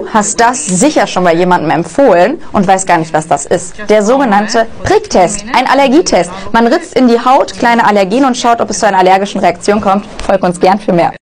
Du hast das sicher schon bei jemandem empfohlen und weißt gar nicht, was das ist. Der sogenannte Pricktest, ein Allergietest. Man ritzt in die Haut kleine Allergene und schaut, ob es zu einer allergischen Reaktion kommt. Folg uns gern für mehr.